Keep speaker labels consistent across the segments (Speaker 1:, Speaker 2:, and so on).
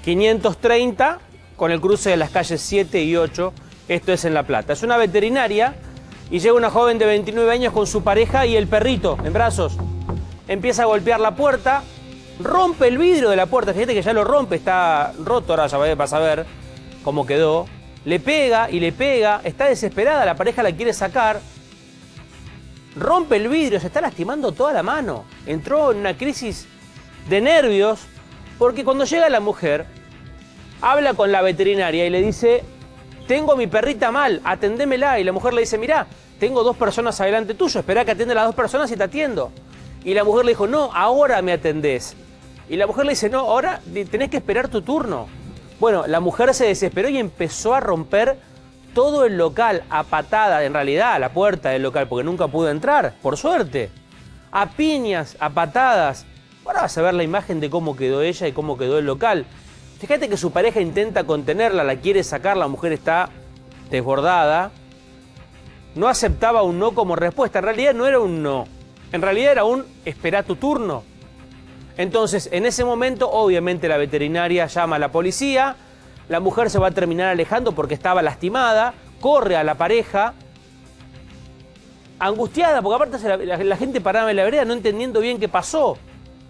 Speaker 1: 530 con el cruce de las calles 7 y 8, esto es en La Plata. Es una veterinaria y llega una joven de 29 años con su pareja y el perrito en brazos. Empieza a golpear la puerta, rompe el vidrio de la puerta, fíjate que ya lo rompe, está roto, ahora ya vas a ver cómo quedó. Le pega y le pega, está desesperada, la pareja la quiere sacar. Rompe el vidrio, se está lastimando toda la mano. Entró en una crisis de nervios porque cuando llega la mujer, habla con la veterinaria y le dice: tengo a mi perrita mal, atendémela. Y la mujer le dice: mirá, tengo 2 personas adelante tuyo, esperá que atienda a las 2 personas y te atiendo. Y la mujer le dijo: no, ahora me atendés. Y la mujer le dice: no, ahora tenés que esperar tu turno. Bueno, la mujer se desesperó y empezó a romper todo el local a patada, en realidad a la puerta del local, porque nunca pudo entrar, por suerte. A piñas, a patadas. Ahora vas a ver la imagen de cómo quedó ella y cómo quedó el local. Fíjate que su pareja intenta contenerla, la quiere sacar, la mujer está desbordada. No aceptaba un no como respuesta, en realidad no era un no. En realidad era un esperá tu turno. Entonces, en ese momento, obviamente la veterinaria llama a la policía. La mujer se va a terminar alejando porque estaba lastimada, corre a la pareja, angustiada, porque aparte la gente paraba en la vereda no entendiendo bien qué pasó.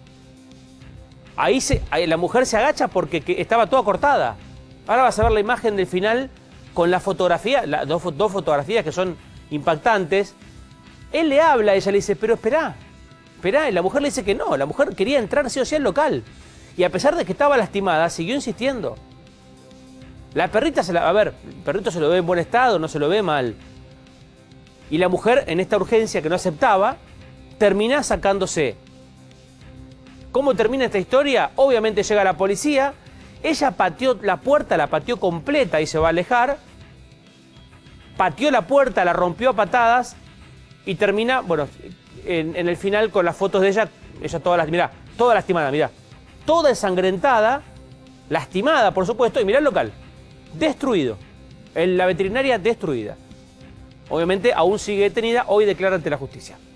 Speaker 1: Ahí la mujer se agacha porque estaba toda cortada. Ahora vas a ver la imagen del final con la fotografía, dos fotografías que son impactantes. Él le habla, ella le dice: pero esperá, y la mujer le dice que no, la mujer quería entrar sí o sí al local. Y a pesar de que estaba lastimada, siguió insistiendo. La perrita a ver, el perrito se lo ve en buen estado, no se lo ve mal. Y la mujer, en esta urgencia que no aceptaba, termina sacándose. ¿Cómo termina esta historia? Obviamente llega la policía, ella pateó la puerta, la pateó completa y se va a alejar. Pateó la puerta, la rompió a patadas y termina, bueno, en el final con las fotos de ella mirá, toda lastimada, mirá. Toda ensangrentada, lastimada, por supuesto, y mirá el local. Destruido. La veterinaria destruida. Obviamente aún sigue detenida, hoy declara ante la justicia.